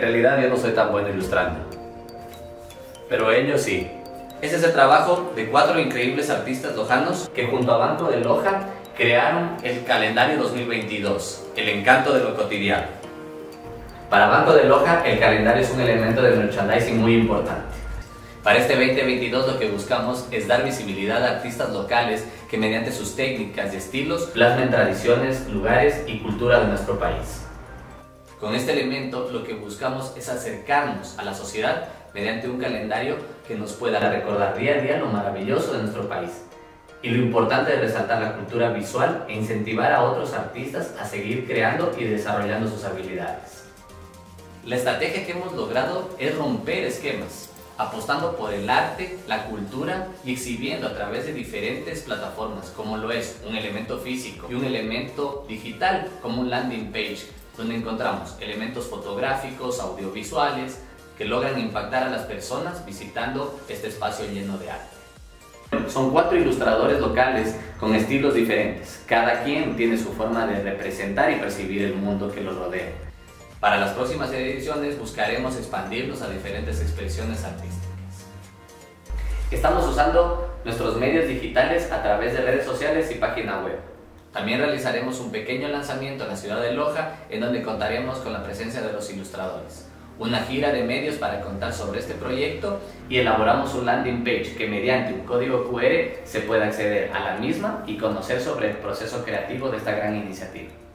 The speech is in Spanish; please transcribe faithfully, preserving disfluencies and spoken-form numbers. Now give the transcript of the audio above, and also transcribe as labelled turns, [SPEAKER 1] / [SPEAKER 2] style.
[SPEAKER 1] realidad yo no soy tan bueno ilustrando, pero ellos sí. Este es el trabajo de cuatro increíbles artistas lojanos que junto a Banco de Loja crearon el calendario dos mil veintidós, el encanto de lo cotidiano. Para Banco de Loja, el calendario es un elemento de merchandising muy importante. Para este veinte veintidós lo que buscamos es dar visibilidad a artistas locales que mediante sus técnicas y estilos plasmen tradiciones, lugares y cultura de nuestro país. Con este elemento lo que buscamos es acercarnos a la sociedad mediante un calendario que nos pueda recordar día a día lo maravilloso de nuestro país y lo importante de resaltar la cultura visual e incentivar a otros artistas a seguir creando y desarrollando sus habilidades. La estrategia que hemos logrado es romper esquemas, apostando por el arte, la cultura y exhibiendo a través de diferentes plataformas como lo es un elemento físico y un elemento digital como un landing page, donde encontramos elementos fotográficos, audiovisuales, que logran impactar a las personas visitando este espacio lleno de arte. Son cuatro ilustradores locales con estilos diferentes. Cada quien tiene su forma de representar y percibir el mundo que los rodea. Para las próximas ediciones buscaremos expandirnos a diferentes expresiones artísticas. Estamos usando nuestros medios digitales a través de redes sociales y página web. También realizaremos un pequeño lanzamiento en la ciudad de Loja, en donde contaremos con la presencia de los ilustradores. Una gira de medios para contar sobre este proyecto y elaboramos un landing page que mediante un código cu erre se pueda acceder a la misma y conocer sobre el proceso creativo de esta gran iniciativa.